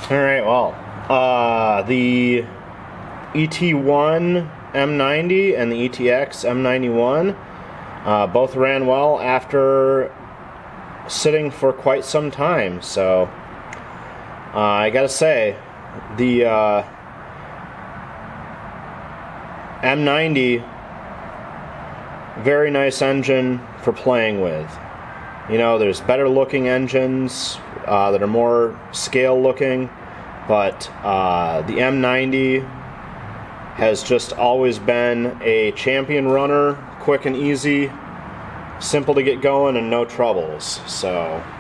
Alright, well, the ET1 M90 and the ETX M91 both ran well after sitting for quite some time, so I gotta say, the M90, very nice engine for playing with. You know, there's better looking engines that are more scale looking, but the M90 has just always been a champion runner, quick and easy, simple to get going, and no troubles. So